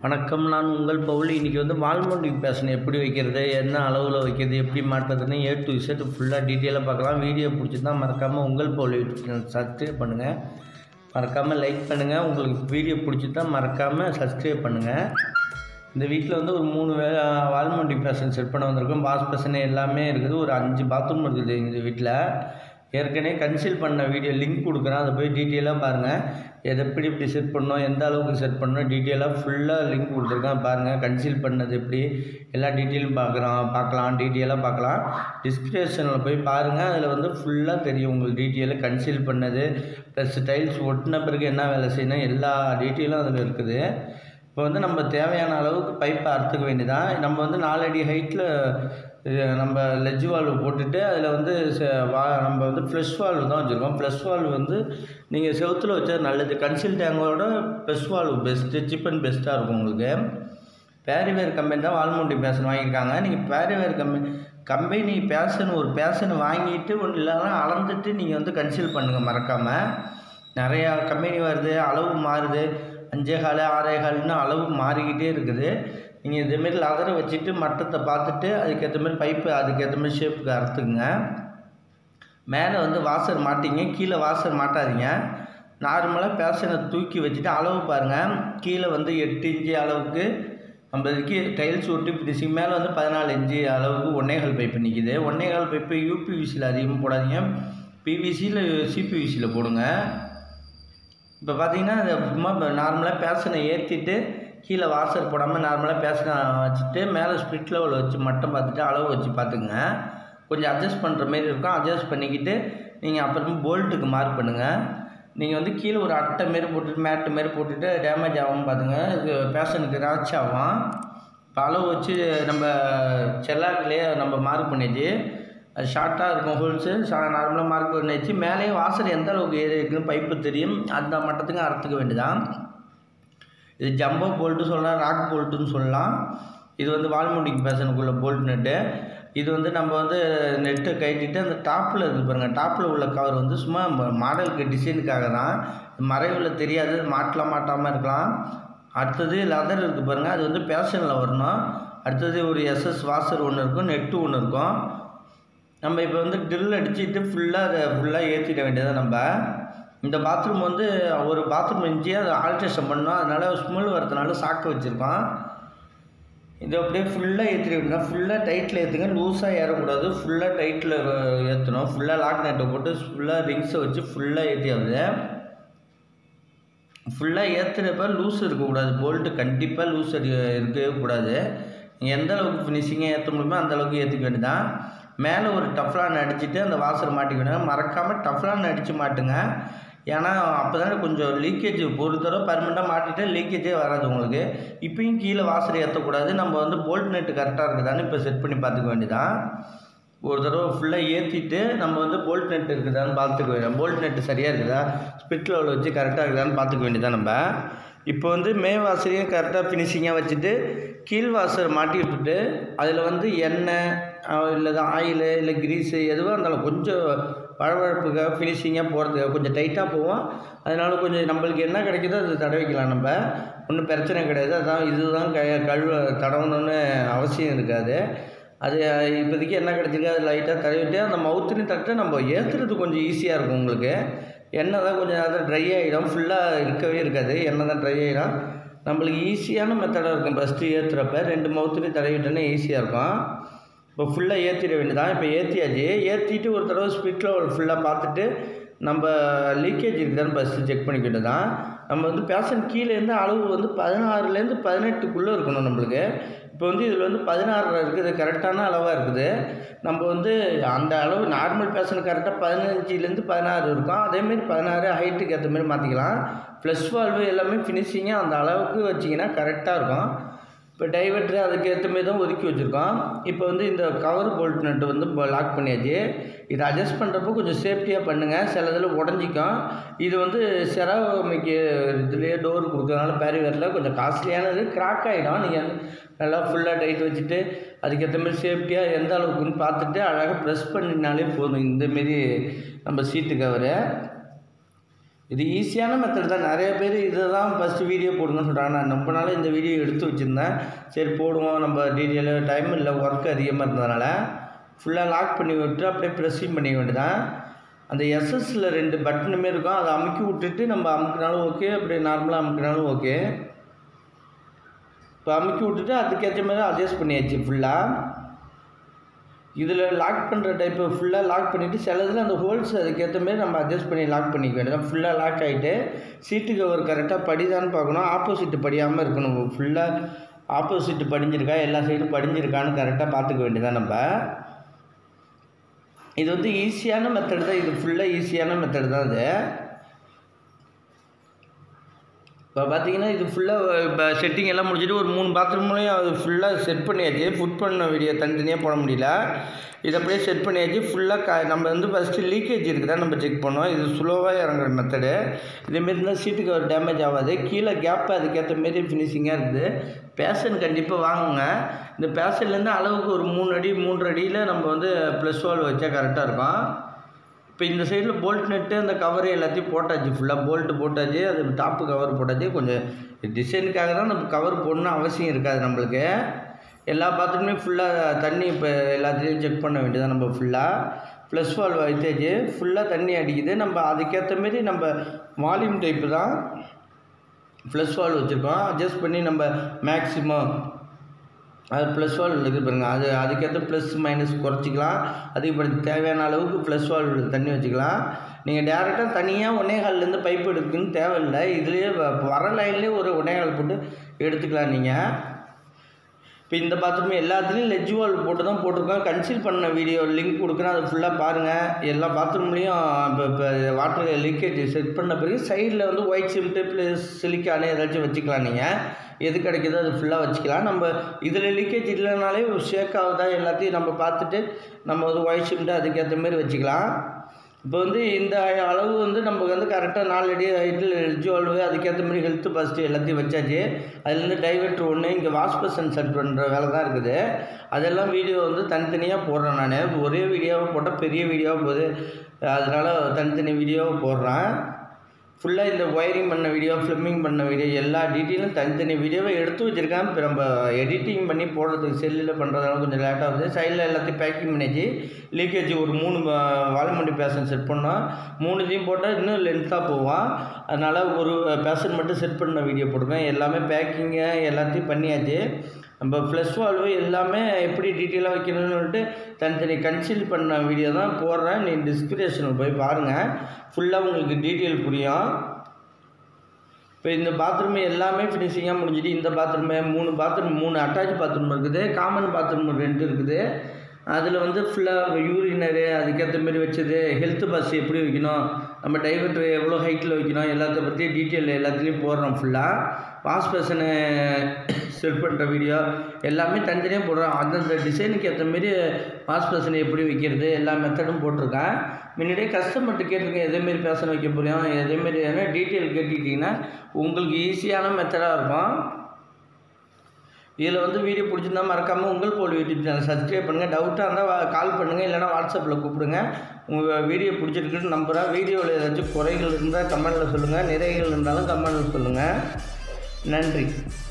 வணக்கம். நான் உங்கள் பவுல். இன்றைக்கி வால்மவுண்டிங் பேஷன் எப்படி வைக்கிறது, என்ன அளவில் வைக்கிறது, எப்படி மாட்டுறதுன்னு A to Z ஃபுல்லாக டீட்டெயிலாக பார்க்கலாம். வீடியோ பிடிச்சிருந்தா மறக்காமல் உங்கள் பவுல் யூடியூப் சேனல் சப்ஸ்கிரைப் பண்ணுங்கள். மறக்காமல் லைக் பண்ணுங்கள். உங்களுக்கு வீடியோ பிடிச்சிருந்தா மறக்காமல் சப்ஸ்கிரைப் பண்ணுங்கள். இந்த வீட்டில் ஒரு 3 வால்மவுண்டிங் பேஷன் செட் பண்ண வந்திருக்கோம். வாஷ் பேஷன் எல்லாமே இருக்குது. ஒரு 5 பாத்ரூம் இருக்குது இந்த வீட்டில். ஏற்கனவே கன்சல்ட் பண்ண வீடியோ லிங்க் கொடுக்குறேன், அதை போய் டீட்டெயிலாக பாருங்கள். எதை எப்படி செட் பண்ணணும், எந்த அளவுக்கு செட் பண்ணணும், டீட்டெயிலாக ஃபுல்லாக லிங்க் கொடுத்துருக்கேன் பாருங்கள். கன்சல்ட் பண்ணது எப்படி எல்லா டீட்டெயிலும் பார்க்கலாம், டீட்டெயிலாக பார்க்கலாம். டிஸ்கிரிப்ஷனில் போய் பாருங்கள், அதில் ஃபுல்லாக தெரியும் உங்களுக்கு டீட்டெயிலாக கன்சல்ட் பண்ணது ப்ளஸ் டைல்ஸ் ஒட்டின பிறகு என்ன வேலை செய்யணும் எல்லா டீட்டெயிலும் அதில் இருக்குது. இப்போ நம்ம தேவையான அளவுக்கு பைப்பை அறுத்துக்க வேண்டியதான். நம்ம 4 அடி ஹைட்டில் நம்ம லெஜ் வால்வு போட்டுட்டு அதில் நம்ம ஃப்ளஷ் வால்வு தான் வச்சுருக்கோம். ஃப்ளஷ் வால்வு நீங்கள் செவுத்தில் வச்சா நல்லது. கன்சில் டேங்கோட flush valve best, cheap and பெஸ்ட்டாக இருக்கும் உங்களுக்கு. பேரிவேர் கம்பெனி தான் வால்மவுண்டிங் பேஷன் வாங்கியிருக்காங்க. நீங்கள் பேரிவேர் கம்பெனி ஒரு பேஷன் வாங்கிட்டு இல்லைன்னா அளந்துட்டு நீங்கள் கன்சில் பண்ணுங்கள் மறக்காமல். நிறையா கம்பெனி வருது, அளவு மாறுது, 5.25 6.25ன்னு அளவு மாறிக்கிட்டே இருக்குது. நீங்கள் இதேமாரி லதரை வச்சுட்டு மட்டத்தை பார்த்துட்டு அதுக்கேற்ற மாதிரி பைப்பு அதுக்கேற்ற மாதிரி ஷேப்புக்கு அறுத்துக்குங்க. மேலே வாஷர் மாட்டிங்க, கீழே வாஷர் மாட்டாதீங்க. நார்மலாக பேஷனை தூக்கி வச்சுட்டு அளவு பாருங்கள். கீழே 8 இன்ச்சு அளவுக்கு நம்ம டைல்ஸ் ஒட்டி பிடிச்சிங்க. மேலே 14 இன்ச்சு அளவுக்கு 1.25 பைப்பு நிற்கிது. 1.25 பைப்பு யூபிவிசியில் அதிகமாக போடாதீங்க, பிவிசியில் சிபிவிசியில் போடுங்க. இப்போ பார்த்தீங்கன்னா அதை சும்மா நார்மலாக பேஷனை ஏற்றிட்டு கீழே வாஷர் போடாமல் நார்மலாக பேஷனை வச்சுட்டு மேலே ஸ்பிரிட் லெவல் வச்சு மட்டும் பார்த்துட்டு அளவு வச்சு பார்த்துக்குங்க. கொஞ்சம் அட்ஜஸ்ட் பண்ணுற மாரி இருக்கும். அட்ஜஸ்ட் பண்ணிக்கிட்டு நீங்கள் அப்புறமா போல்ட்டுக்கு மார்க் பண்ணுங்கள். நீங்கள் கீழே ஒரு அட்டை மாரி போட்டுட்டு மேட்டு மாரி போட்டுட்டு டேமேஜ் ஆகாமல் பார்த்துங்க. இது பேஷனுக்கு ராச் ஆகும். இப்போ அளவு வச்சு நம்ம செல்லாக்கிலேயே நம்ம மார்க் பண்ணிச்சு. அது ஷார்ட்டாக இருக்கும் ஹோல்ஸு, நார்மலாக மார்க் பண்ணிச்சு. மேலேயே வாசல் எந்த அளவுக்கு ஏறி இருக்குன்னு பைப்பு தெரியும். அந்த மட்டத்துக்கு அறுத்துக்க வேண்டியதான். இது ஜம்போ போல்ட்டு சொல்லலாம், ராக் போல்ட்டுன்னு சொல்லலாம். இது வால்மவுண்டிங் பேஷனுக்குள்ள போல்ட் நெட்டு. இது நம்ம நெட்டை கட்டிட்டு அந்த டாப்பில் இருக்குது பாருங்கள். டாப்பில் உள்ள கவர் சும்மா மாடலுக்கு டிசைனுக்காக தான். மறைவில் தெரியாது, மாட்டாமல் இருக்கலாம். அடுத்தது லெதர் இருக்குது பாருங்கள், அது பேஷனில் வரணும். அடுத்தது ஒரு எஸ்எஸ் வாஷர் ஒன்று இருக்கும், நெட்டு ஒன்று இருக்கும். நம்ம இப்போ ட்ரில் அடிச்சுட்டு ஃபுல்லாக ஏற்றிட வேண்டியதான். நம்ம இந்த பாத்ரூம் ஒரு பாத்ரூம் இருந்துச்சு, அதை ஆல்ட்ரேஷன் பண்ணோம். அதனால் ஸ்மெல் வரதுனால சாக்கு வச்சுருக்கோம். இது அப்படியே ஃபுல்லாக ஏற்றிட வேண்டியதான். ஃபுல்லாக டைட்டில் ஏற்றுங்க, லூஸாக ஏறக்கூடாது. ஃபுல்லாக டைட்டில் ஏற்றணும். ஃபுல்லாக லாக் நெட்டை போட்டு ஃபுல்லாக ரிங்ஸை வச்சு ஃபுல்லாக ஏற்றியாவது. ஃபுல்லாக ஏற்றுறப்ப லூஸ் இருக்கக்கூடாது. போல்ட்டு கண்டிப்பாக லூஸ் இருக்கவே கூடாது. நீங்கள் எந்த அளவுக்கு ஃபினிஷிங்காக ஏற்ற முடியுமோ அந்தளவுக்கு ஏற்றிக்க வேண்டியதான். மேலே ஒரு டஃப்லான் அடிச்சுட்டு அந்த வாசர் மாட்டிக்கணும். மறக்காமல் டஃப்லான் அடித்து மாட்டுங்க. ஏன்னா அப்போ தானே கொஞ்சம் லீக்கேஜ் ஒரு தடவை பர்மனெண்ட்டாக மாட்டிட்டு லீக்கேஜே வராது உங்களுக்கு. இப்போயும் கீழே வாசர் ஏற்றக்கூடாது. நம்ம போல்ட் நெட்டு கரெக்டாக இருக்குதான்னு இப்போ செட் பண்ணி பார்த்துக்க வேண்டியதான். ஒரு தடவை ஃபுல்லாக ஏற்றிட்டு நம்ம போல்ட் நெட்டு இருக்குதான்னு பார்த்துக்க வேண்டியது. போல்ட் நெட்டு சரியாக இருக்குதா, ஸ்பிரிட் லெவல் வச்சு கரெக்டாக இருக்குதான்னு பார்த்துக்க வேண்டியதான். நம்ம இப்போ மே வாசரையும் கரெக்டாக ஃபினிஷிங்காக வச்சுட்டு கீழ் வாசர் மாட்டி விட்டுட்டு அதில் எண்ணெய் இல்லை ஆயிலு இல்லை கிரீஸு எதுவாக இருந்தாலும் கொஞ்சம் வழவழப்புக்காக ஃபினிஷிங்காக போகிறதுக்காக கொஞ்சம் டைட்டாக போவோம். அதனால கொஞ்சம் நம்மளுக்கு என்ன கிடைக்குதோ அது தடவிக்கலாம். நம்ம ஒன்றும் பிரச்சனை கிடையாது. அதான் இதுதான் தடவணுன்னு அவசியம் இருக்காது. அது இப்போதைக்கு என்ன கிடைச்சிருக்கு அது லைட்டாக தடவிட்டு அந்த மவுத்துலையும் தட்டு நம்ம ஏற்றுறது கொஞ்சம் ஈஸியாக இருக்கும் உங்களுக்கு. எண்ணெய் தான் கொஞ்சம் நேரம் ட்ரை ஆகிடும், ஃபுல்லாக இருக்கவே இருக்காது. எண்ணெய் தான் ட்ரை ஆகிடும். நம்மளுக்கு ஈஸியான மெத்தடாக இருக்கும். ஃபஸ்ட்டு ஏற்றுறப்ப 2 மவுத்துலையும் தடவிட்டோன்னா ஈஸியாக இருக்கும். இப்போ ஃபுல்லாக ஏற்றிட வேண்டியதான். இப்போ ஏற்றியாச்சு. ஏற்றிட்டு ஒரு தடவை ஸ்பிரிட் லெவல் ஃபுல்லாக பார்த்துட்டு நம்ம லீக்கேஜ் இருக்குதான்னு ஃபஸ்ட்டு செக் பண்ணிக்கிட்டு தான். நம்ம பேஷன் கீழேருந்து அளவு 16லேருந்து 18க்குள்ளே இருக்கணும் நம்மளுக்கு. இப்போ இதில் 16 இருக்குது, கரெக்டான அளவாக இருக்குது. நம்ம அந்த அளவு நார்மல் பேஷன் கரெக்டாக 15லேருந்து 16 இருக்கும். அதேமாரி 16 ஹைட்டுக்கு ஏற்ற மாதிரி மாற்றிக்கலாம். ப்ளஸ் வால்வு எல்லாமே ஃபினிஷிங்காக அந்த அளவுக்கு வச்சிங்கன்னா கரெக்டாக இருக்கும். இப்போ டைவர்ட்ரு அதுக்கு ஏற்ற மாதிரி தான் ஒதுக்கி வச்சுருக்கோம். இப்போ இந்த கவர் போல்ட் நட்டு லாக் பண்ணியாச்சு. இதை அட்ஜஸ்ட் பண்ணுறப்போ கொஞ்சம் சேஃப்டியாக பண்ணுங்கள். சில இதில் உடஞ்சிக்கும். இது செராமிக்கு இதுலேயே டோர் கொடுக்குறதுனால பேரிவேரில் கொஞ்சம் காஸ்ட்லியானது, கிராக் ஆகிடும். நீங்கள் நல்லா ஃபுல்லாக டைட் வச்சுட்டு அதுக்கேற்ற மாதிரி சேஃப்டியாக எந்த அளவுக்குன்னு பார்த்துட்டு அழகாக ப்ரெஸ் பண்ணினாலே போதும். இந்தமாரி நம்ம சீட்டு கவரு இது ஈஸியான மெத்தட் தான். நிறைய பேர் இதை தான் ஃபஸ்ட்டு வீடியோ போடுங்கன்னு சொல்கிறாங்க. நான் ரொம்ப நாள் இந்த வீடியோ எடுத்து வச்சுருந்தேன். சரி போடுவோம், நம்ம டீட்டெயிலாக டைம் இல்லை, ஒர்க் அதிகமாக இருந்ததுனால ஃபுல்லாக லாக் பண்ணி விட்டு அப்படியே ப்ரெஸ்ஸிங் பண்ணிக்க வேண்டியதான். அந்த எஸ்எஸ்ஸில் 2 பட்டனுமே இருக்கும், அதை அமுக்கி விட்டுட்டு நம்ம அமுக்கினாலும் ஓகே, அப்படியே நார்மலாக அமுக்கினாலும் ஓகே. இப்போ அமுக்கி விட்டுட்டு அதுக்கேற்ற மாதிரி அட்ஜஸ்ட் பண்ணியாச்சு ஃபுல்லாக. இதில் லாக் பண்ணுற டைப்பை ஃபுல்லாக லாக் பண்ணிவிட்டு சிலதில் அந்த ஹோல்ஸ் அதுக்கேற்ற மாதிரி நம்ம அட்ஜஸ்ட் பண்ணி லாக் பண்ணிக்க வேண்டியதான். ஃபுல்லாக லாக் ஆகிட்டு சீட்டு கவர் கரெக்டாக படிதான்னு பார்க்கணும், ஆப்போசிட்டு படியாமல் இருக்கணும். ஃபுல்லாக ஆப்போசிட்டு படிஞ்சிருக்கா, எல்லா சைடும் படிஞ்சிருக்கான்னு கரெக்டாக பார்த்துக்க வேண்டியதான் நம்ம. இது வந்து ஈஸியான மெத்தட் தான், இது ஃபுல்லாக ஈஸியான மெத்தட் தான் இது. இப்போ பார்த்தீங்கன்னா இது ஃபுல்லாக இப்போ செட்டிங் எல்லாம் முடிச்சுட்டு ஒரு 3 பாத்ரூம்லேயும் அது ஃபுல்லாக செட் பண்ணியாச்சு. ஃபுட் பண்ண வீடியோ தனித்தனியாக போட முடியல, இதை அப்படியே செட் பண்ணியாச்சு ஃபுல்லாக. நம்ம வந்து ஃபஸ்ட்டு லீக்கேஜ் இருக்குதா நம்ம செக் பண்ணோம். இது ஸ்லோவாக இறங்குற மெத்தடு. இதேமாரி இருந்தால் சீட்டு கவர் டேமேஜ் ஆகாது. கீழே கேப்பு அதுக்கேற்ற மாரி ஃபினிஷிங்காக இருக்குது. பேஷன் கண்டிப்பாக வாங்குங்க. இந்த பேஷன்லேருந்து அளவுக்கு ஒரு 3 அடி 3.5 அடியில் நம்ம வந்து ப்ளஸ் வால் வச்சா கரெக்டாக இருக்கும். இப்போ இந்த சைடில் போல்ட் நெட்டு அந்த கவரு எல்லாத்தையும் போட்டாச்சு, ஃபுல்லாக போல்ட்டு போட்டாச்சு, அது டாப்பு கவர் போட்டாச்சு. கொஞ்சம் டிசைனுக்காக தான் நம்ம கவர் போடணும்னு அவசியம் இருக்காது நம்மளுக்கு. எல்லா பாத்ரூம்லேயும் ஃபுல்லாக தண்ணி இப்போ எல்லாத்துலேயும் செக் பண்ண வேண்டியதான் நம்ம. ஃபுல்லாக ப்ளஸ் வால் வைத்தாச்சு, ஃபுல்லாக தண்ணி அடிக்குது. நம்ம அதுக்கேற்ற மாரி நம்ம வால்யூம் டைப்பு தான் ப்ளஸ் வால் வச்சுருக்கோம். அட்ஜஸ்ட் பண்ணி நம்ம மேக்ஸிமம் அது ப்ளஸ் வால் இருக்குது பாருங்கள், அதுக்கேற்ற ப்ளஸ் மைனஸ் குறைச்சிக்கலாம். அதிகப்படுத்தி தேவையான அளவுக்கு ப்ளஸ் வால் தண்ணி வச்சுக்கலாம். நீங்கள் டேரெக்டாக தனியாக 1.25லேருந்து பைப் எடுக்குன்னு தேவையில்லை. இதுலேயே வர லைன்லேயே ஒரு 1.25 போட்டு எடுத்துக்கலாம் நீங்கள். இப்போ இந்த பாத்ரூம் எல்லாத்துலேயும் லெட்ஜ் வால் போட்டு தான் போட்டிருக்கோம். கன்சீல் பண்ண வீடியோ லிங்க் கொடுக்குறேன், அது ஃபுல்லாக பாருங்கள். எல்லா பாத்ரூம்லேயும் இப்போ வாட்டர் லீக்கேஜ் செட் பண்ண பிறகு சைடில் வந்து ஒயிட் சிமெண்ட்டு ப்ளஸ் சிலிக்கானு ஏதாச்சும் வச்சுக்கலாம். நீங்கள் எது கிடைக்குதோ அது ஃபுல்லாக வச்சுக்கலாம். நம்ம இதில் லீக்கேஜ் இல்லைனாலே ஷேக் ஆகுதா எல்லாத்தையும் நம்ம பார்த்துட்டு நம்ம வந்து ஒயிட் சிமெண்ட்டு அதுக்கேற்ற மாரி வச்சுக்கலாம். இப்போ வந்து இந்த அளவு வந்து நமக்கு வந்து கரெக்டாக 4 அடி ஹைட்டில் லெட்ஜ் வால்வு அதுக்கேற்ற மாதிரி ஹெல்த்து ஃபஸ்ட்டு எல்லாத்தையும் வச்சாச்சு. அதுலேருந்து டைவர்ட்ரு ஒன்று, இங்கே வாஷ் பேஷன் செட் பண்ணுற வேலை தான் இருக்குது. அதெல்லாம் வீடியோ வந்து தனித்தனியாக போடுறேன் நான். ஒரே வீடியோவை போட்டால் பெரிய வீடியோவாக போகுது, அதனால் தனித்தனி வீடியோவை போடுறேன். ஃபுல்லாக இந்த ஒயரிங் பண்ண வீடியோ, ஃப்ளிம்மிங் பண்ண வீடியோ எல்லா டீட்டெயிலும் தனித்தனி வீடியோவை எடுத்து வச்சுருக்கேன். இப்போ நம்ம எடிட்டிங் பண்ணி போடுறதுக்கு செல்லில் பண்ணுறதுனால கொஞ்சம் லேட் ஆகுது. சைடில் எல்லாத்தையும் பேக்கிங் பண்ணிச்சு. லீக்கேஜ் ஒரு 3 வால்மண்டி பேஷன் செட் பண்ணோம். 3 போட்டால் இன்னும் லென்த்தாக போவோம். அதனால் ஒரு பேஷன் மட்டும் செட் பண்ண வீடியோ போட்டிருக்கேன். எல்லாமே பேக்கிங்கு எல்லாத்தையும் பண்ணியாச்சு. நம்ம ப்ளஸ் வால்வு எல்லாமே எப்படி டீட்டெயிலாக வைக்கணும்னு சொல்லிட்டு தனித்தனி கன்சீல் பண்ண வீடியோ தான் போடுறேன். நீ டிஸ்கிரிப்ஷனில் போய் பாருங்கள், ஃபுல்லாக உங்களுக்கு டீட்டெயில் புரியும். இப்போ இந்த பாத்ரூம் எல்லாமே ஃபினிஷிங்காக முடிஞ்சிட்டு இந்த பாத்ரூமு 3 அட்டாச் பாத்ரூம் இருக்குது. காமன் பாத்ரூம் 2 இருக்குது. அதில் வந்து ஃபுல்லாக யூரினரு அதுக்கேற்ற மாரி வச்சது, ஹெல்த்து பஸ் எப்படி வைக்கணும், நம்ம டைவர்ட்ரு எவ்வளோ ஹைட்டில் வைக்கணும் எல்லாத்த பற்றி டீட்டெயில் எல்லாத்துலேயும் போடுறோம். ஃபுல்லாக வாஷ் பேஷனு செட் பண்ணுற வீடியோ எல்லாமே தனித்தனியாக போடுறோம். அந்தந்த டிசைனுக்கு ஏற்ற மாரி வாஷ் பேஷனை எப்படி வைக்கிறது எல்லா மெத்தடும் போட்டிருக்கேன். முன்னாடியே கஸ்டமர்கிட்ட கேட்டிருக்கேன் எதேமாரி பேஷன் வைக்க போகிறோம், எதேமாரி டீட்டெயில் கேட்டுக்கிட்டிங்கன்னா உங்களுக்கு ஈஸியான மெத்தடாக இருக்கும். இதில் வந்து வீடியோ பிடிச்சிருந்தா மறக்காமல் உங்கள் போல் யூடியூப் சேனல் சப்ஸ்கிரைப் பண்ணுங்கள். டவுட்டாக இருந்தால் கால் பண்ணுங்கள், இல்லைனா வாட்ஸ்அப்பில் கூப்பிடுங்க. உங்கள் வீடியோ பிடிச்சிருக்குன்னு நம்புகிறேன். வீடியோவில் ஏதாச்சும் குறைகள் இருந்தால் கமெண்டில் சொல்லுங்கள், நிறைகள் இருந்தாலும் கமெண்டில் சொல்லுங்கள். நன்றி.